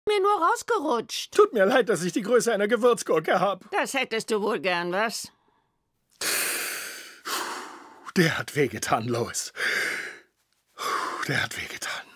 Mir nur rausgerutscht. Tut mir leid, dass ich die Größe einer Gewürzgurke habe. Das hättest du wohl gern, was? Der hat wehgetan, Lois. Der hat wehgetan.